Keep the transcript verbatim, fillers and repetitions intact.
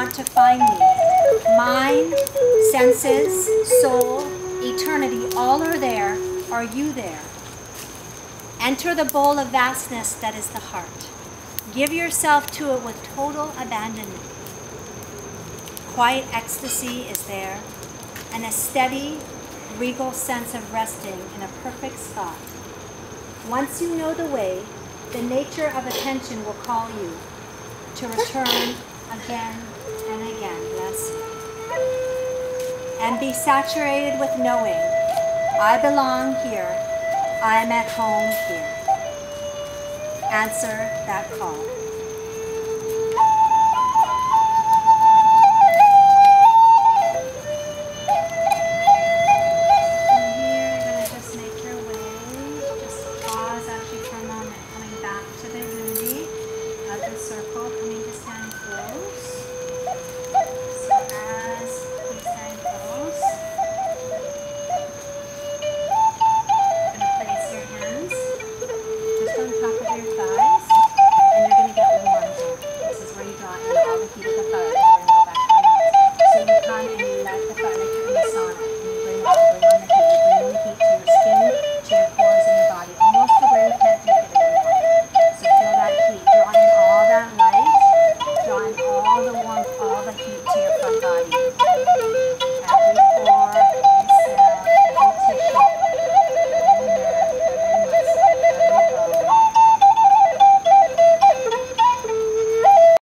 want to find me. Mind, senses, soul, eternity, all are there. Are you there? Enter the bowl of vastness that is the heart. Give yourself to it with total abandonment. Quiet ecstasy is there, and a steady, regal sense of resting in a perfect spot. Once you know the way, the nature of attention will call you to return again and again, yes? And be saturated with knowing, I belong here, I am at home here. Answer that call.